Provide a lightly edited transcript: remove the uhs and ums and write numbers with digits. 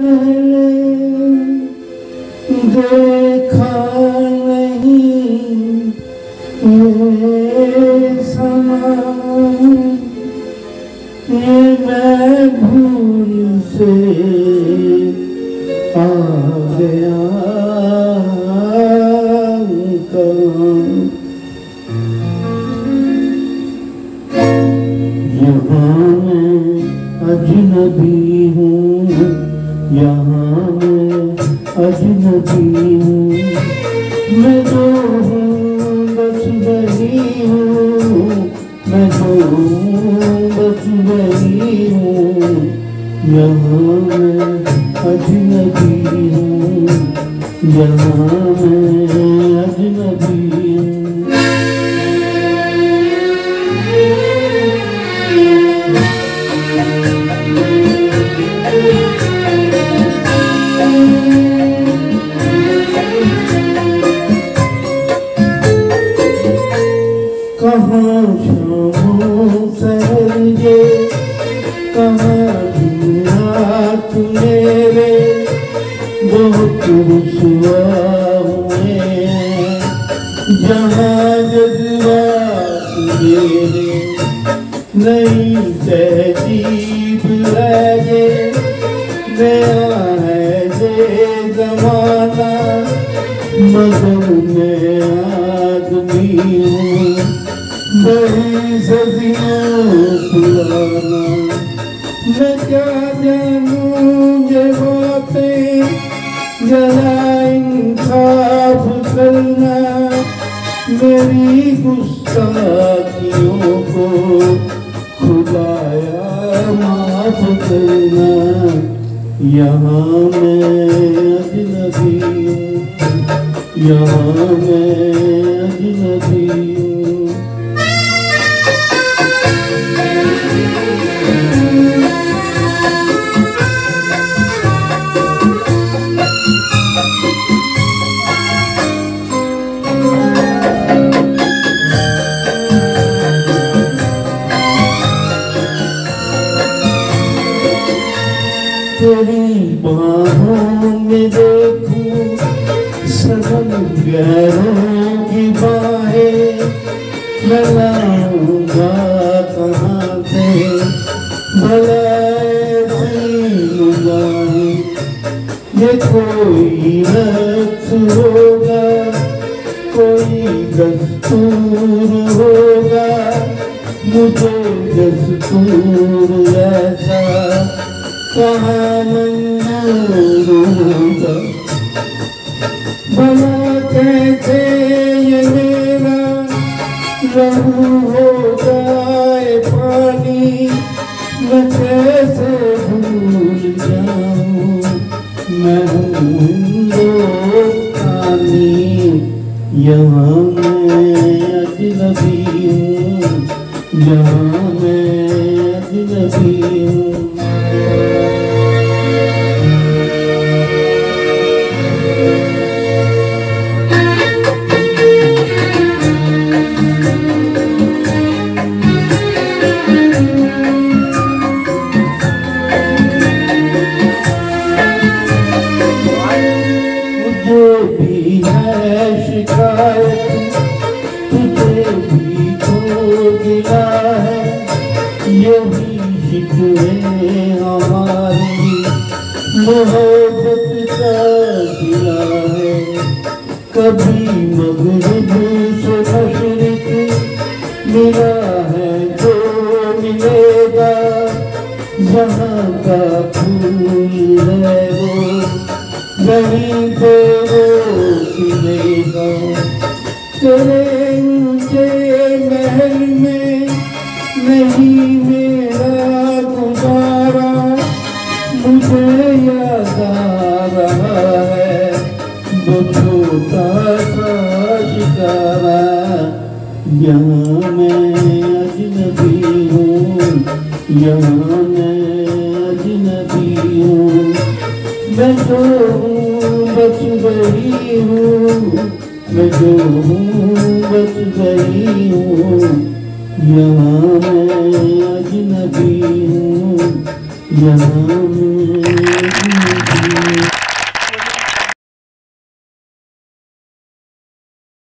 पहले देखा नहीं ये समा, ये मैं भूल से आ गया यहाँ मैं अजनबी हूँ, यहाँ मैं अजनबी हूँ, मैं जो हूँ बस वही हूँ, मैं जो हूँ बस वही हूँ। यहाँ मैं अजनबी हूँ, यहाँ मैं अजनबी हूँ। कहाँ शामों सहजे, कहाँ रात मेरे, बहुत रुसवा हुए हैं जहाँ जज्बात मेरे। नई तहजीब है ये, नया है ये ज़माना, मगर मैं आदमी हूँ बड़ी सदियों पुराना। मैं क्या जानूँ ये बातें, जरा इंसाफ करना, मेरी गुस्ताखियों को खुदाया माफ करना। यहाँ मैं अजनबी हूँ, यहाँ मैं अजनबी हूँ। तेरी बाहों में देखूं सनम गैरों की बाहें, मैं लाऊंगा कहाँ से भला ऐसी निगाहें। ये कोई रक्स होगा, कोई दस्तूर होगा, मुझे दस्तूर ऐसा कहाँ मंजूर होगा। भला कैसे ये मेरा लहू हो जाए पानी, मैं कैसे भूल जाऊँ मैं हूँ हिंदुस्तानी। यहाँ मैं अजनबी हूँ, यहाँ मैं अजनबी हूँ। मुझे भी है शिकायत, तुझे भी तो गिला है, यही शिकवे हमारी मोहब्बत का गिला है। कभी मगरिब से मशरिक मिला है जो मिलेगा, जहाँ का फूल है वो वहीं पे वो खिलेगा। तेरे ऊंचे महल में नहीं मेरा गुजारा, मुझे याद आ रहा है वो छोटा सा शिकारा। यहाँ मैं अजनबी हूँ, यहाँ मैं अजनबी हूँ, मैं जो हूँ बच गई हूँ, मैं जो हूँ बच गई हूँ। यहाँ मैं अजनबी हूँ, यहाँ मैं